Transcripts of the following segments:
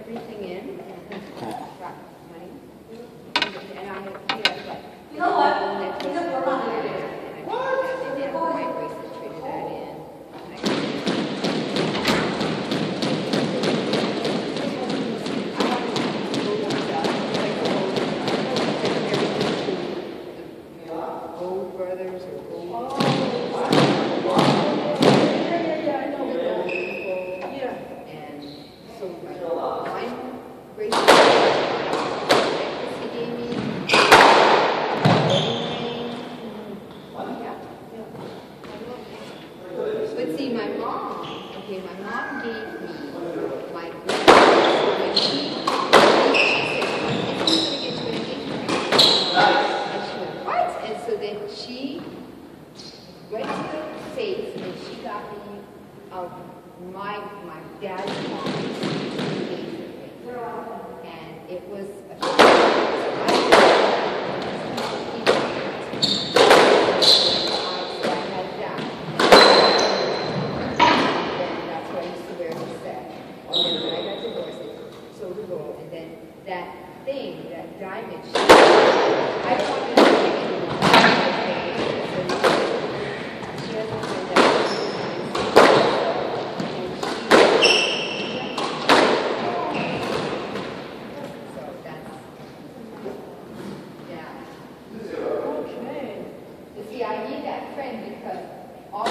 everything in. Got money. And I, You know what? They did a white bracelet, traded that in. Gold Brothers or Gold. And so my wine bracelet he gave me. But see, my mom gave me my grandmother. When she said, "It's going to get you an engagement ring." And she went, "What?" And so then she went to the States and she got me my dad's mom's engagement ring. And it was and then that thing, that diamond, I don't want to do it anymore. So she hasn't done that. So that's, yeah. Okay. You see, I need that friend because all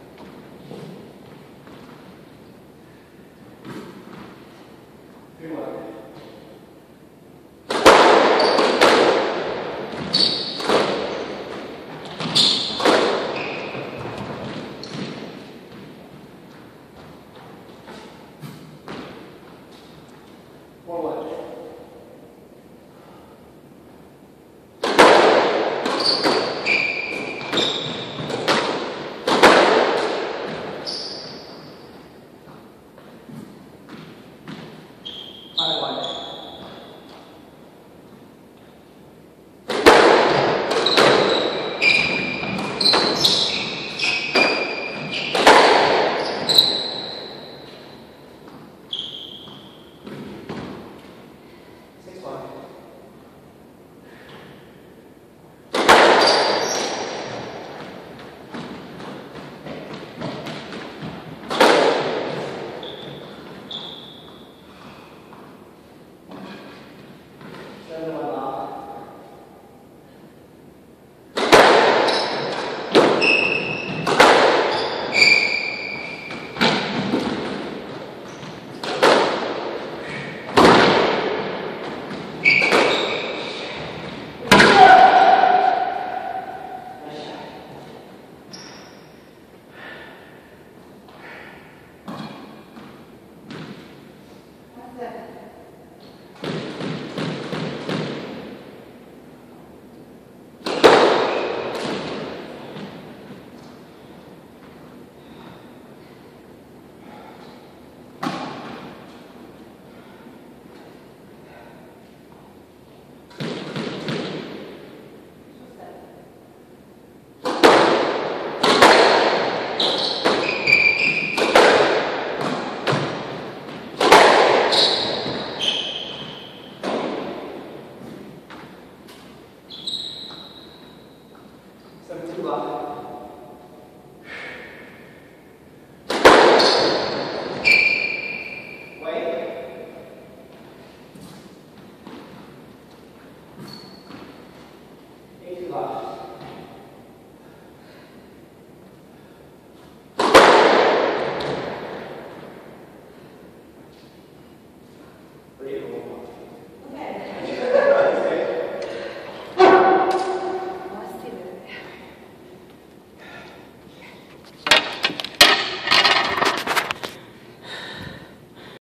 Good one.